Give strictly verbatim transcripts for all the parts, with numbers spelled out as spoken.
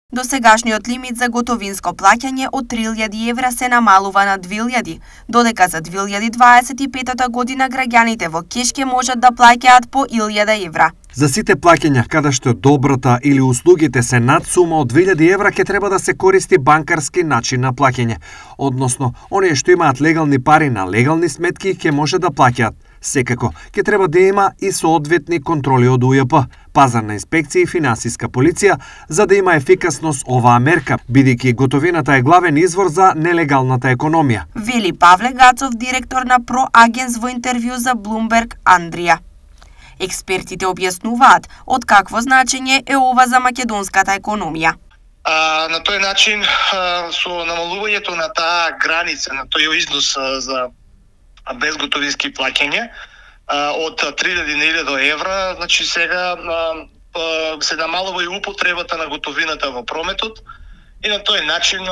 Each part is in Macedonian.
Досегашниот лимит за готовинско плаќање од три илјади евра се намалува на две илјади, додека за две илјади дваесет и петата година граѓаните во кеш ќе можат да плаќаат по илјада евра. За сите плаќања каде што добрата или услугите се над сума од две илјади евра ќе треба да се користи банкарски начин на плаќање, односно оние што имаат легални пари на легални сметки ќе може да плаќаат. Секако, ќе треба да има и соодветни контроли од У Ј П, пазарна инспекција и финансиска полиција, за да има ефикасност оваа мерка, бидејќи готовината е главен извор за нелегалната економија. Вели Павле Гацов, директор на Проагенс во интервју за Bloomberg Андрија. Експертите објаснуваат од какво значење е ова за македонската економија. А, на тој начин а, со намалувањето на таа граница, на тој износ а, за безготовински плаќање од три илјади на илјада евра, значи сега се намалува и употребата на готовината во прометот и на тој начин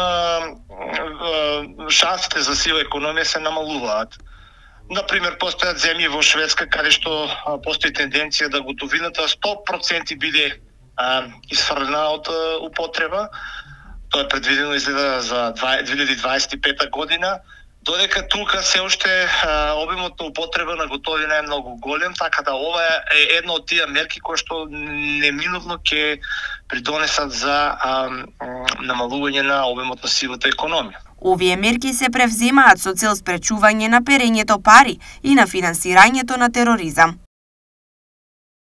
шансите за сива економија се намалуваат. Например, постојат земји во Шведска каде што постои тенденција да готовината сто проценти биде исфрлена од употреба. Тоа е предвидено изгледа за две илјади дваесет и пета година. Додека тука се уште обимот на употреба на готовина е многу голем, така да ова е една од тие мерки кои што неминовно ќе придонесат за а, намалување на обимот на сивата економија. Овие мерки се превземаат со цел спречување на перењето пари и на финансирањето на тероризам.